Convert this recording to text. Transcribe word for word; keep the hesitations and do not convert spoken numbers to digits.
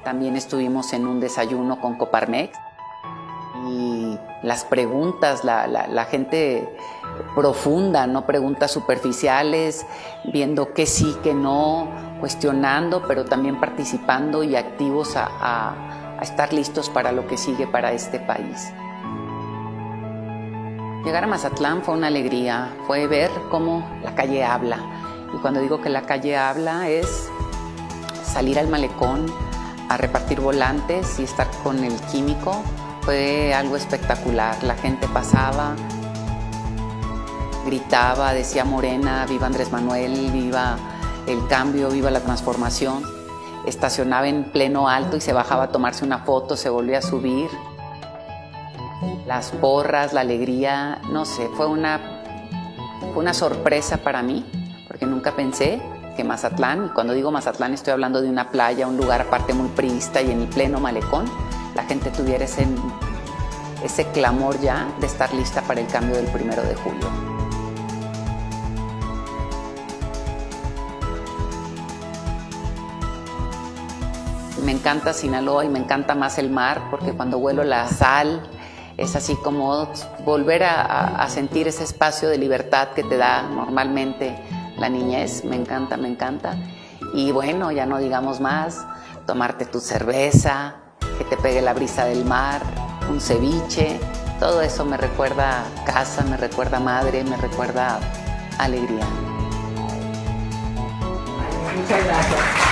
También estuvimos en un desayuno con Coparmex y las preguntas, la, la, la gente profunda, no preguntas superficiales, viendo qué sí, qué no, cuestionando, pero también participando y activos a, a, a estar listos para lo que sigue para este país. Llegar a Mazatlán fue una alegría, fue ver cómo la calle habla. Y cuando digo que la calle habla es salir al malecón a repartir volantes y estar con el químico. Fue algo espectacular. La gente pasaba, gritaba, decía Morena, viva Andrés Manuel, viva el cambio, viva la transformación. Estacionaba en pleno alto y se bajaba a tomarse una foto, se volvía a subir. Las porras, la alegría, no sé, fue una, fue una sorpresa para mí, porque nunca pensé que Mazatlán, y cuando digo Mazatlán estoy hablando de una playa, un lugar aparte muy priista y en el pleno malecón, la gente tuviera ese, ese clamor ya de estar lista para el cambio del primero de julio. Me encanta Sinaloa y me encanta más el mar, porque cuando huelo la sal es así como volver a, a sentir ese espacio de libertad que te da normalmente la niñez. Me encanta, me encanta. Y bueno, ya no digamos más, tomarte tu cerveza, que te pegue la brisa del mar, un ceviche, todo eso me recuerda casa, me recuerda madre, me recuerda alegría. Muchas gracias.